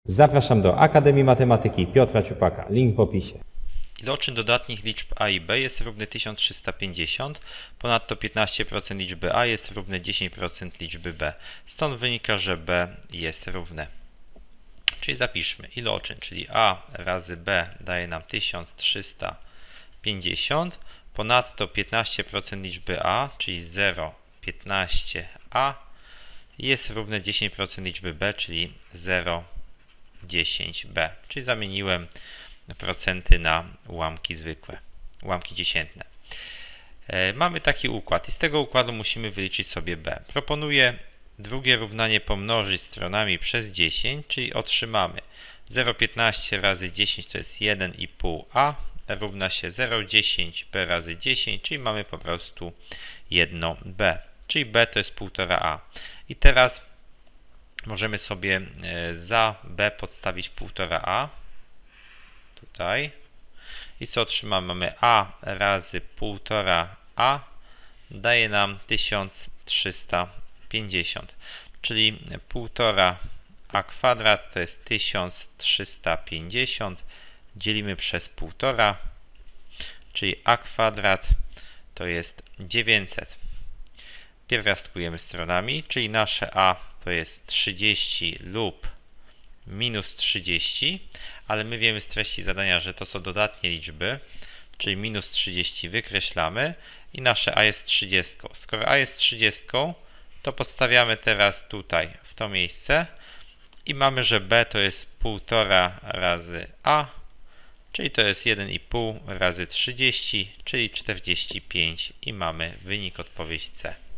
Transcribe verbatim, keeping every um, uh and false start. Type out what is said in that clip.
Zapraszam do Akademii Matematyki Piotra Ciupaka. Link w opisie. Iloczyn dodatnich liczb a i b jest równy tysiąc trzysta pięćdziesiąt, ponadto piętnaście procent liczby a jest równe dziesięć procent liczby b. Stąd wynika, że b jest równe. Czyli zapiszmy iloczyn, czyli a razy b daje nam tysiąc trzysta pięćdziesiąt, ponadto piętnaście procent liczby a, czyli zero przecinek piętnaście a jest równe dziesięć procent liczby b, czyli zero przecinek dziesięć b. Czyli zamieniłem procenty na ułamki zwykłe, ułamki dziesiętne. E, mamy taki układ i z tego układu musimy wyliczyć sobie b. Proponuję drugie równanie pomnożyć stronami przez dziesięć, czyli otrzymamy zero przecinek piętnaście razy dziesięć to jest jeden i pół a równa się zero przecinek dziesięć b razy dziesięć, czyli mamy po prostu jedno b, czyli b to jest półtora a. I teraz możemy sobie za b podstawić półtora a. Tutaj. I co otrzymamy? Mamy a razy półtora a daje nam tysiąc trzysta pięćdziesiąt, czyli półtora a kwadrat to jest tysiąc trzysta pięćdziesiąt, dzielimy przez półtora, czyli a kwadrat to jest dziewięćset. Pierwiastkujemy stronami, czyli nasze a to jest trzydzieści lub minus trzydzieści, ale my wiemy z treści zadania, że to są dodatnie liczby, czyli minus trzydzieści wykreślamy i nasze a jest trzydzieści. Skoro a jest trzydzieści, to podstawiamy teraz tutaj w to miejsce i mamy, że b to jest półtora razy a, czyli to jest jeden i pół razy trzydzieści, czyli czterdzieści pięć i mamy wynik odpowiedź C.